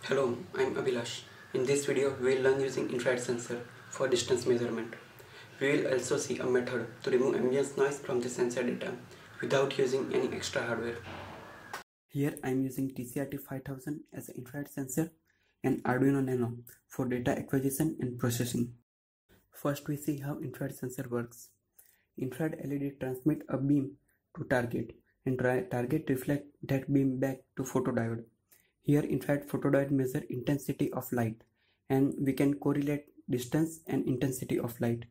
Hello, I'm Abhilash. In this video, we will learn using infrared sensor for distance measurement. We will also see a method to remove ambient noise from the sensor data without using any extra hardware. Here I am using TCRT 5000 as an infrared sensor and Arduino Nano for data acquisition and processing. First we see how infrared sensor works. Infrared LED transmit a beam to target and target reflect that beam back to photodiode. Here infrared photodiode measure intensity of light and we can correlate distance and intensity of light.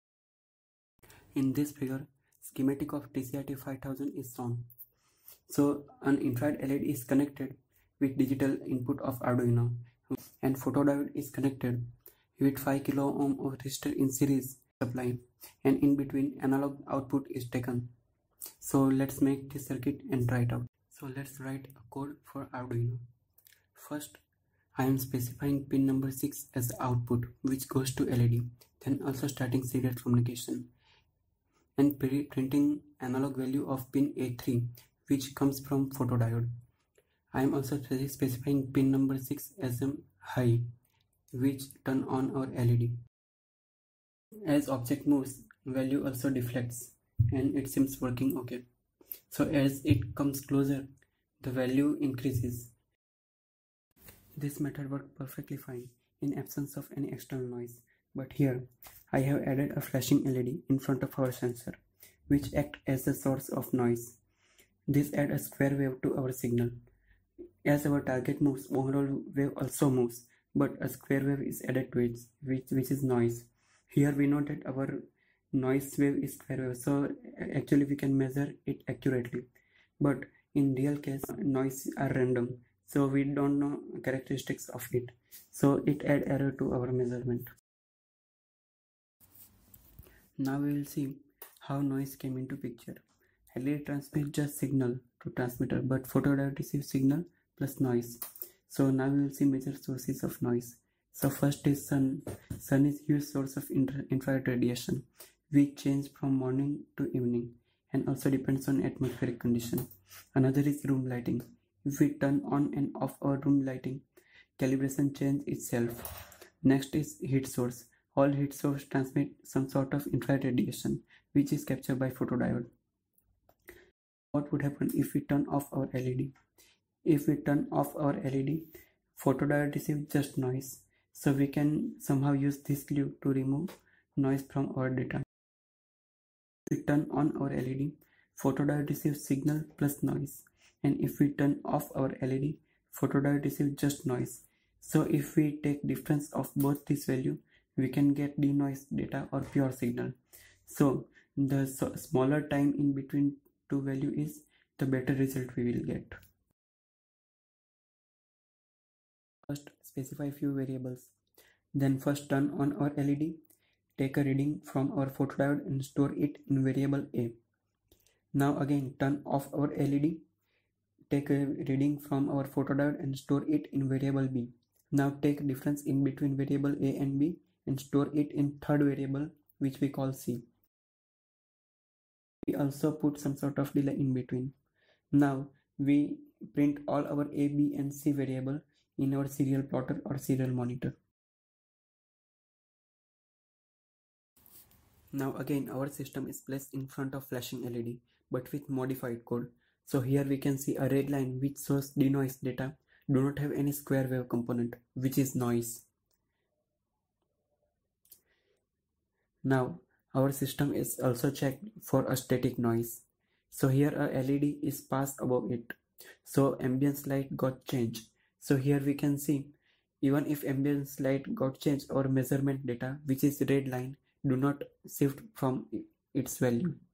In this figure, schematic of TCRT 5000 is shown. So an infrared LED is connected with digital input of Arduino and photodiode is connected with 5 kilo ohm of resistor in series supply, and in between analog output is taken. So let's make this circuit and try it out. So let's write a code for Arduino. First, I am specifying pin number 6 as the output which goes to LED, then also starting serial communication and printing analog value of pin A3 which comes from photodiode. I am also specifying pin number 6 as a high which turn on our LED. As object moves, value also deflects and it seems working okay. So as it comes closer, the value increases. This method worked perfectly fine in absence of any external noise, but here I have added a flashing LED in front of our sensor which acts as the source of noise. This adds a square wave to our signal. As our target moves, overall wave also moves, but a square wave is added to it, which is noise. Here we know that our noise wave is square wave, so actually we can measure it accurately. But in real case, noise are random, so we don't know characteristics of it. So it adds error to our measurement. Now we will see how noise came into picture. LED transmits just signal to transmitter, but photodiode receives signal plus noise. So now we will see major sources of noise. So first is sun. Sun is huge source of infrared radiation, which change from morning to evening and also depends on atmospheric condition. Another is room lighting. If we turn on and off our room lighting, calibration change itself. Next is heat source. All heat source transmit some sort of infrared radiation, which is captured by photodiode. What would happen if we turn off our LED? If we turn off our LED, photodiode receives just noise. So we can somehow use this glue to remove noise from our data. If we turn on our LED, photodiode receives signal plus noise. And if we turn off our LED, photodiode receives just noise. So if we take difference of both this value, we can get denoised data or pure signal. So the smaller time in between two value is, the better result we will get. First, specify few variables. Then first turn on our LED, take a reading from our photodiode and store it in variable A. Now again turn off our LED, take a reading from our photodiode and store it in variable B. Now take difference in between variable A and B and store it in third variable which we call C. We also put some sort of delay in between. Now we print all our A, B and C variable in our serial plotter or serial monitor. Now again our system is placed in front of flashing LED but with modified code. So here we can see a red line which shows denoised data do not have any square wave component, which is noise. Now our system is also checked for a static noise. So here a LED is passed above it. So ambience light got changed. So here we can see even if ambience light got changed, our measurement data, which is red line, do not shift from its value.